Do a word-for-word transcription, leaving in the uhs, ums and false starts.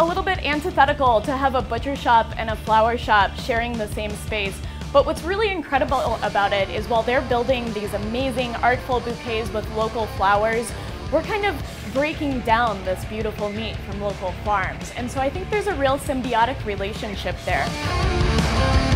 a little bit antithetical to have a butcher shop and a flower shop sharing the same space. But what's really incredible about it is while they're building these amazing artful bouquets with local flowers, we're kind of breaking down this beautiful meat from local farms. And so I think there's a real symbiotic relationship there.